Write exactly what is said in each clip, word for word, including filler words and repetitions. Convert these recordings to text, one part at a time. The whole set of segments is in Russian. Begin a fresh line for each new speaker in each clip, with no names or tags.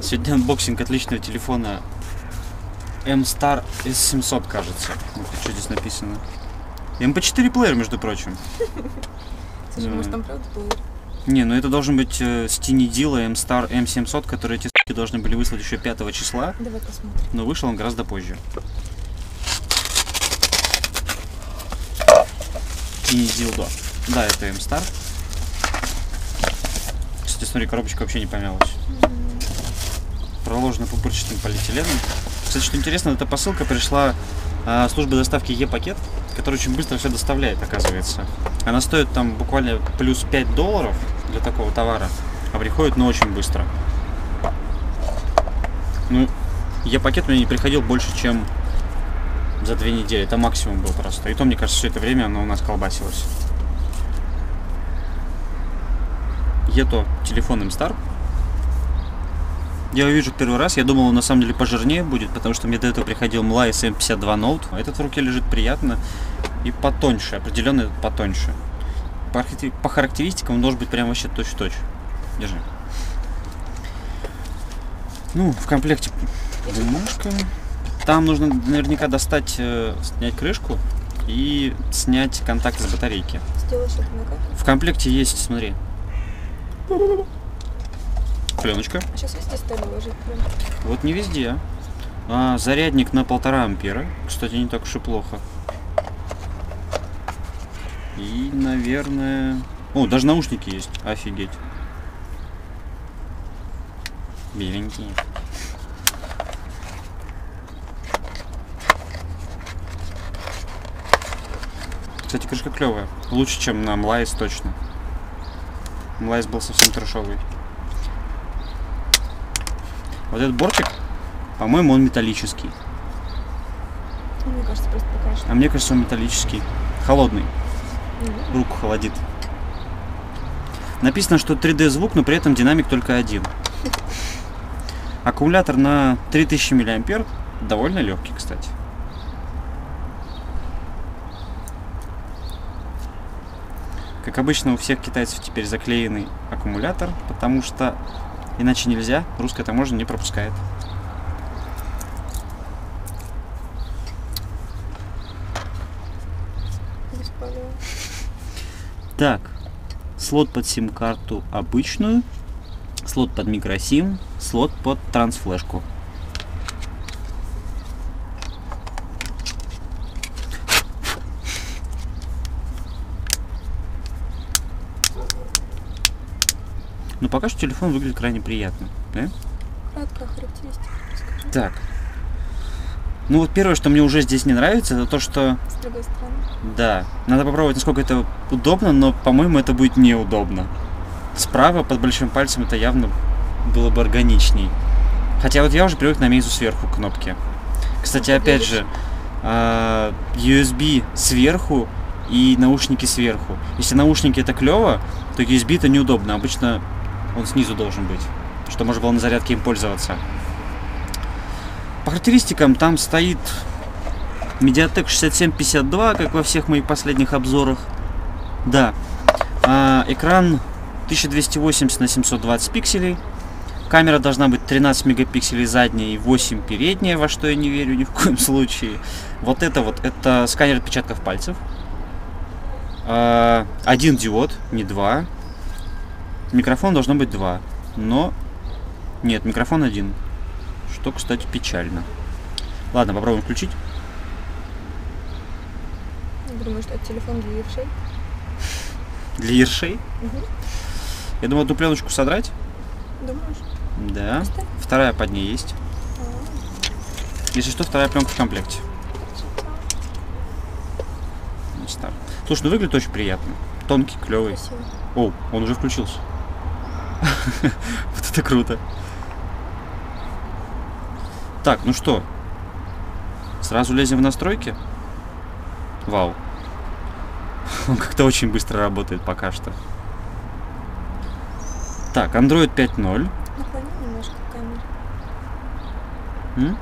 Сегодня анбоксинг отличного телефона M-Star эс семьсот, кажется. Вот что здесь написано. эм пэ четыре плеер, между прочим.
Слушай, может там правда плеер?
Не, ну это должен быть э, Стинидила M-Star эм семьсот, которые эти с***ки должны были выслать еще пятого числа.
Давай посмотрим.
Но вышел он гораздо позже. Стинидилдо. Да, это M-Star. Кстати, смотри, коробочка вообще не помялась. Проложена пупырчатым полиэтиленом. Кстати, что интересно, эта посылка пришла а, служба доставки Е-пакет, который очень быстро все доставляет, оказывается. Она стоит там буквально плюс пять долларов для такого товара, а приходит, ну, очень быстро. Ну, Е-пакет мне не приходил больше, чем за две недели. Это максимум был просто. И то, мне кажется, все это время оно у нас колбасилось. Ето телефон M-Star. Я его вижу первый раз, я думал, он на самом деле пожирнее будет, потому что мне до этого приходил эм эл ай эс эм пятьдесят два Note. А этот в руке лежит приятно и потоньше, определенно потоньше. По, по характеристикам он должен быть прям вообще точь-в-точь. Держи. Ну, в комплекте бумажка. Там нужно наверняка достать, э, снять крышку и снять контакт с батарейки.
Сделаешь это на как?
В комплекте есть, смотри. Пленочка.
А сейчас везде стали ложить прям.
Вот не везде. А, зарядник на полтора ампера. Кстати, не так уж и плохо. И, наверное... О, даже наушники есть. Офигеть. Беленькие. Кстати, крышка клевая. Лучше, чем на эм эл ай эс точно. эм эл ай эс был совсем трешовый. Вот этот бортик, по-моему, он металлический.
Мне кажется, просто покрашен.
А мне кажется, он металлический. Холодный.
Mm-hmm.
Руку холодит. Написано, что три дэ звук, но при этом динамик только один. Аккумулятор на три тысячи миллиампер. Довольно легкий, кстати. Как обычно, у всех китайцев теперь заклеенный аккумулятор, потому что иначе нельзя, русская таможня не пропускает. Так, слот под сим-карту обычную, слот под микросим, слот под трансфлешку. Но пока что телефон выглядит крайне приятно, да?
Краткая характеристика, расскажи.
Так. Ну вот первое, что мне уже здесь не нравится, это то, что...
С другой стороны.
Да. Надо попробовать, насколько это удобно, но, по-моему, это будет неудобно. Справа под большим пальцем это явно было бы органичней. Хотя вот я уже привык на Meizu сверху кнопки. Кстати,
Ну,
опять же, ю эс би сверху и наушники сверху. Если наушники это клево, то ю эс би это неудобно. Обычно он снизу должен быть, что можно было на зарядке им пользоваться. По характеристикам там стоит Mediatek шестьдесят семь пятьдесят два, как во всех моих последних обзорах. Да. А, экран тысяча двести восемьдесят на семьсот двадцать пикселей. Камера должна быть тринадцать мегапикселей задняя и восемь передняя, во что я не верю ни в коем случае. Вот это вот, это сканер отпечатков пальцев. А, один диод, не два. Микрофон должно быть два. Но нет, микрофон один. Что, кстати, печально. Ладно, попробуем включить.
Я думаю, что это телефон для ершей.
Для ершей?
Угу.
Я думаю, эту пленочку содрать.
Думаешь?
Да.
Оставь.
Вторая под ней есть.
А-а-а.
Если что, вторая пленка в комплекте. Стар. Слушай, ну выглядит очень приятно. Тонкий, клевый.
Красиво.
О, он уже включился. Вот это круто. Так, ну что? Сразу лезем в настройки? Вау. Он как-то очень быстро работает пока что. Так, Android пять ноль.
Наклони немножко камеру.
М?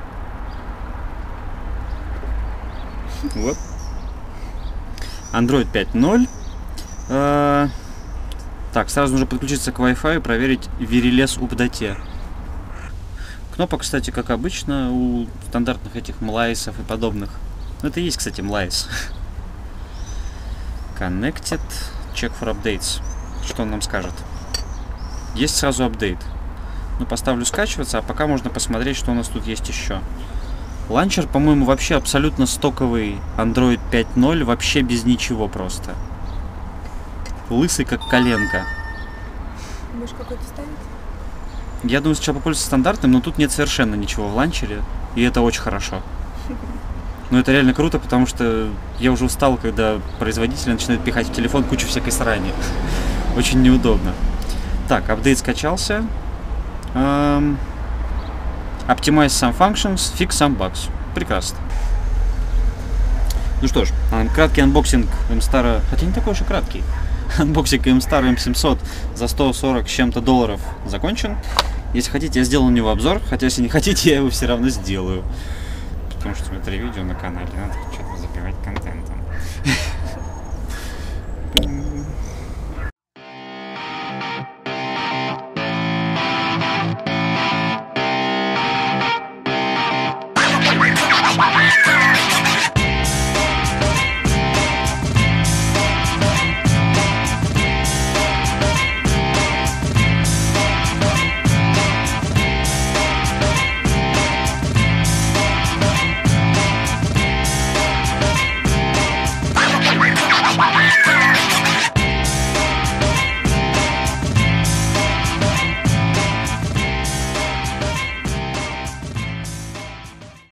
Вот. Android пять ноль. А, так, сразу нужно подключиться к Wi-Fi и проверить Vireless Update. Кнопок, кстати, как обычно, у стандартных этих млайсов и подобных. Ну, это и есть, кстати, млайс. Connected. Check for updates. Что он нам скажет? Есть сразу апдейт. Ну, поставлю скачиваться, а пока можно посмотреть, что у нас тут есть еще. Ланчер, по-моему, вообще абсолютно стоковый Android пять ноль, вообще без ничего просто. Лысый, как коленка.
Будешь какой-то ставить?
Я думаю, сначала попользуюсь стандартным, но тут нет совершенно ничего в ланчере, и это очень хорошо. Но это реально круто, потому что я уже устал, когда производители начинают пихать в телефон кучу всякой срани. Очень неудобно. Так, апдейт скачался. Um, optimize some functions, fix some bugs. Прекрасно. Ну что ж, краткий анбоксинг M-Star, хотя не такой уж и краткий. Анбоксинг M-Star эм семьсот за сто сорок с чем-то долларов закончен. Если хотите, я сделал на него обзор, хотя если не хотите, я его все равно сделаю. Потому что это видео на канале, надо